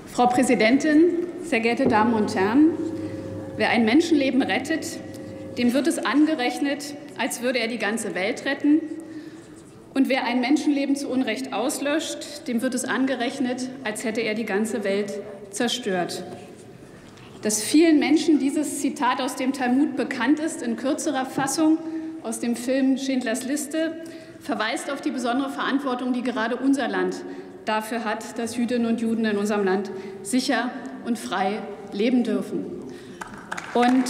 Frau Präsidentin, sehr geehrte Damen und Herren! Wer ein Menschenleben rettet, dem wird es angerechnet, als würde er die ganze Welt retten. Und wer ein Menschenleben zu Unrecht auslöscht, dem wird es angerechnet, als hätte er die ganze Welt zerstört. Dass vielen Menschen dieses Zitat aus dem Talmud bekannt ist, in kürzerer Fassung aus dem Film Schindlers Liste, verweist auf die besondere Verantwortung, die gerade unser Land dafür hat, dass Jüdinnen und Juden in unserem Land sicher und frei leben dürfen. Und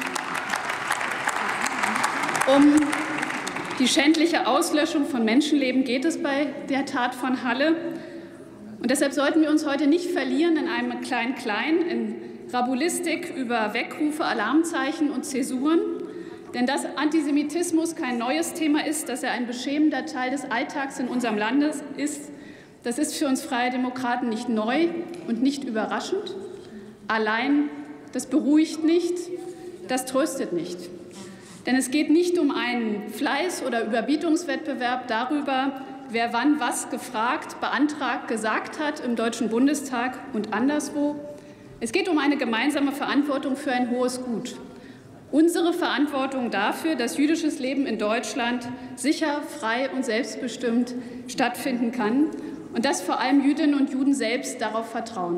um die schändliche Auslöschung von Menschenleben geht es bei der Tat von Halle. Und deshalb sollten wir uns heute nicht verlieren in einem Klein-Klein, in Rabulistik über Weckrufe, Alarmzeichen und Zäsuren. Denn dass Antisemitismus kein neues Thema ist, dass er ein beschämender Teil des Alltags in unserem Land ist, das ist für uns Freie Demokraten nicht neu und nicht überraschend. Allein, das beruhigt nicht, das tröstet nicht. Denn es geht nicht um einen Fleiß- oder Überbietungswettbewerb darüber, wer wann was gefragt, beantragt, gesagt hat im Deutschen Bundestag und anderswo. Es geht um eine gemeinsame Verantwortung für ein hohes Gut. Unsere Verantwortung dafür, dass jüdisches Leben in Deutschland sicher, frei und selbstbestimmt stattfinden kann und dass vor allem Jüdinnen und Juden selbst darauf vertrauen.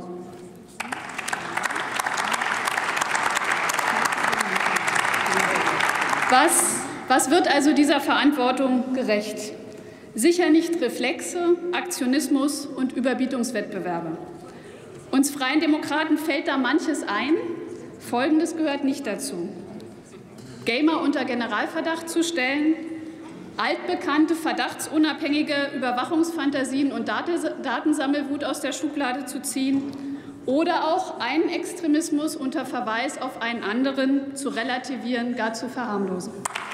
Was wird also dieser Verantwortung gerecht? Sicher nicht Reflexe, Aktionismus und Überbietungswettbewerbe. Uns Freien Demokraten fällt da manches ein. Folgendes gehört nicht dazu: Gamer unter Generalverdacht zu stellen, altbekannte, verdachtsunabhängige Überwachungsfantasien und Datensammelwut aus der Schublade zu ziehen oder auch einen Extremismus unter Verweis auf einen anderen zu relativieren, gar zu verharmlosen.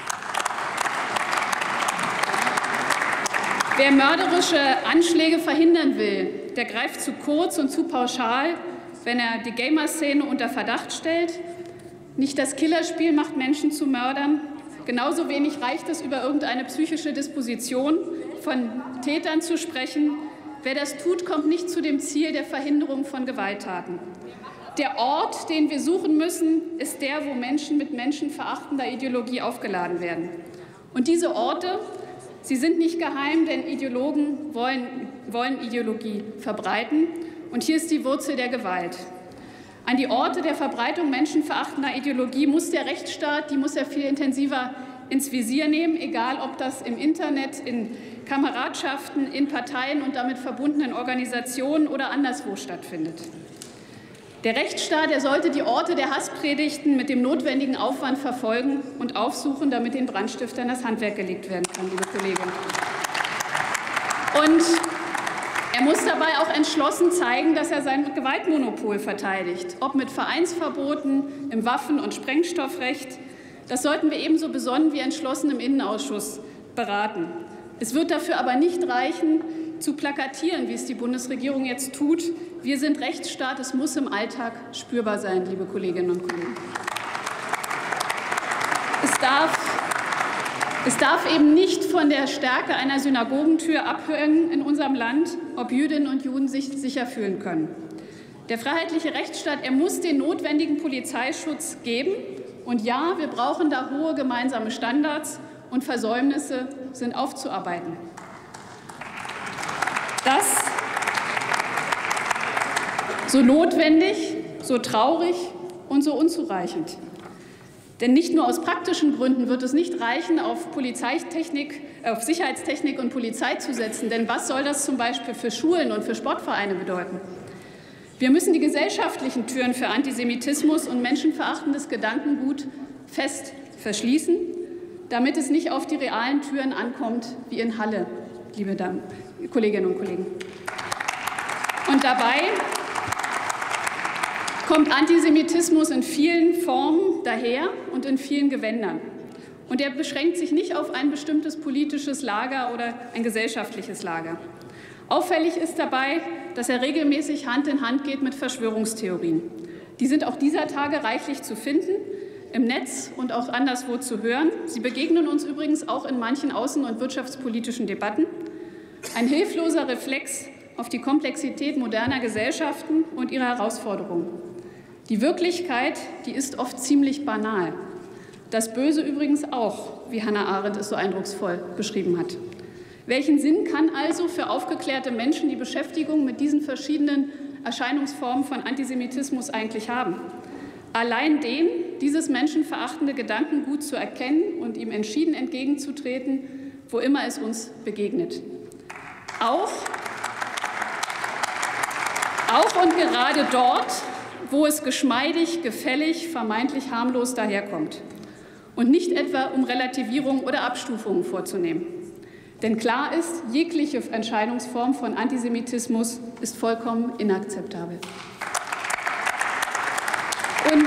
Wer mörderische Anschläge verhindern will, der greift zu kurz und zu pauschal, wenn er die Gamer-Szene unter Verdacht stellt. Nicht das Killerspiel macht Menschen zu Mördern. Genauso wenig reicht es, über irgendeine psychische Disposition von Tätern zu sprechen. Wer das tut, kommt nicht zu dem Ziel der Verhinderung von Gewalttaten. Der Ort, den wir suchen müssen, ist der, wo Menschen mit menschenverachtender Ideologie aufgeladen werden. Und diese Orte, sie sind nicht geheim, denn Ideologen wollen Ideologie verbreiten. Und hier ist die Wurzel der Gewalt. An die Orte der Verbreitung menschenverachtender Ideologie muss der Rechtsstaat, die muss er viel intensiver ins Visier nehmen, egal ob das im Internet, in Kameradschaften, in Parteien und damit verbundenen Organisationen oder anderswo stattfindet. Der Rechtsstaat, er sollte die Orte der Hasspredigten mit dem notwendigen Aufwand verfolgen und aufsuchen, damit den Brandstiftern das Handwerk gelegt werden kann, liebe Kolleginnen. Und er muss dabei auch entschlossen zeigen, dass er sein Gewaltmonopol verteidigt, ob mit Vereinsverboten, im Waffen- und Sprengstoffrecht. Das sollten wir ebenso besonnen wie entschlossen im Innenausschuss beraten. Es wird dafür aber nicht reichen, zu plakatieren, wie es die Bundesregierung jetzt tut. Wir sind Rechtsstaat, es muss im Alltag spürbar sein, liebe Kolleginnen und Kollegen. Es darf eben nicht von der Stärke einer Synagogentür abhängen in unserem Land, ob Jüdinnen und Juden sich sicher fühlen können. Der freiheitliche Rechtsstaat, er muss den notwendigen Polizeischutz geben. Und ja, wir brauchen da hohe gemeinsame Standards und Versäumnisse sind aufzuarbeiten. Das so notwendig, so traurig und so unzureichend. Denn nicht nur aus praktischen Gründen wird es nicht reichen, auf Sicherheitstechnik und Polizei zu setzen. Denn was soll das zum Beispiel für Schulen und für Sportvereine bedeuten? Wir müssen die gesellschaftlichen Türen für Antisemitismus und menschenverachtendes Gedankengut fest verschließen, damit es nicht auf die realen Türen ankommt wie in Halle, liebe Kolleginnen und Kollegen. Und dabei kommt Antisemitismus in vielen Formen daher und in vielen Gewändern. Und er beschränkt sich nicht auf ein bestimmtes politisches Lager oder ein gesellschaftliches Lager. Auffällig ist dabei, dass er regelmäßig Hand in Hand geht mit Verschwörungstheorien. Die sind auch dieser Tage reichlich zu finden, im Netz und auch anderswo zu hören. Sie begegnen uns übrigens auch in manchen außen- und wirtschaftspolitischen Debatten. Ein hilfloser Reflex auf die Komplexität moderner Gesellschaften und ihre Herausforderungen. Die Wirklichkeit, die ist oft ziemlich banal. Das Böse übrigens auch, wie Hannah Arendt es so eindrucksvoll beschrieben hat. Welchen Sinn kann also für aufgeklärte Menschen die Beschäftigung mit diesen verschiedenen Erscheinungsformen von Antisemitismus eigentlich haben? Allein dem, dieses menschenverachtende Gedankengut zu erkennen und ihm entschieden entgegenzutreten, wo immer es uns begegnet. Auch und gerade dort, wo es geschmeidig, gefällig, vermeintlich harmlos daherkommt. Und nicht etwa, um Relativierung oder Abstufungen vorzunehmen. Denn klar ist, jegliche Erscheinungsform von Antisemitismus ist vollkommen inakzeptabel. Und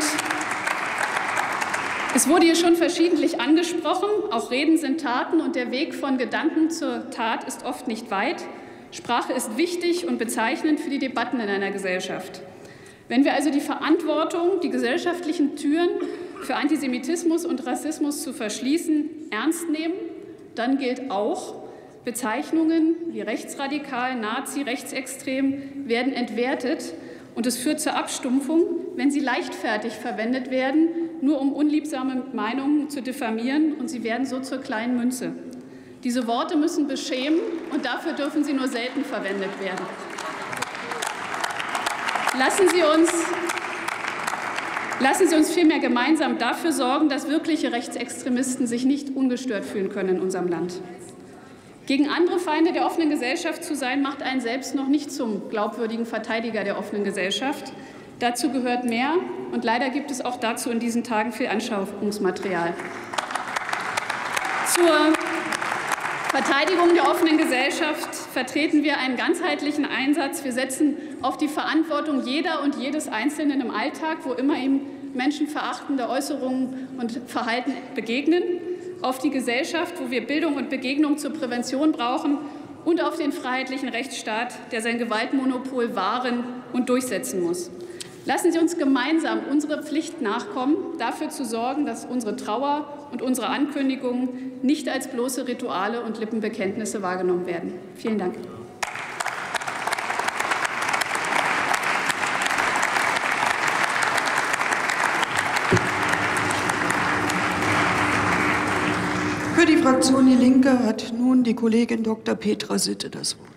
es wurde hier schon verschiedentlich angesprochen, auch Reden sind Taten und der Weg von Gedanken zur Tat ist oft nicht weit. Sprache ist wichtig und bezeichnend für die Debatten in einer Gesellschaft. Wenn wir also die Verantwortung, die gesellschaftlichen Türen für Antisemitismus und Rassismus zu verschließen, ernst nehmen, dann gilt auch, Bezeichnungen wie rechtsradikal, Nazi, rechtsextrem werden entwertet und es führt zur Abstumpfung, wenn sie leichtfertig verwendet werden, nur um unliebsame Meinungen zu diffamieren und sie werden so zur kleinen Münze. Diese Worte müssen beschämen und dafür dürfen sie nur selten verwendet werden. Lassen Sie uns vielmehr gemeinsam dafür sorgen, dass wirkliche Rechtsextremisten sich nicht ungestört fühlen können in unserem Land. Gegen andere Feinde der offenen Gesellschaft zu sein, macht einen selbst noch nicht zum glaubwürdigen Verteidiger der offenen Gesellschaft. Dazu gehört mehr und leider gibt es auch dazu in diesen Tagen viel Anschauungsmaterial. Zur Verteidigung der offenen Gesellschaft vertreten wir einen ganzheitlichen Einsatz. Wir setzen auf die Verantwortung jeder und jedes Einzelnen im Alltag, wo immer ihm menschenverachtende Äußerungen und Verhalten begegnen, auf die Gesellschaft, wo wir Bildung und Begegnung zur Prävention brauchen und auf den freiheitlichen Rechtsstaat, der sein Gewaltmonopol wahren und durchsetzen muss. Lassen Sie uns gemeinsam unserer Pflicht nachkommen, dafür zu sorgen, dass unsere Trauer und unsere Ankündigungen nicht als bloße Rituale und Lippenbekenntnisse wahrgenommen werden. Vielen Dank. Für die Fraktion Die Linke hat nun die Kollegin Dr. Petra Sitte das Wort.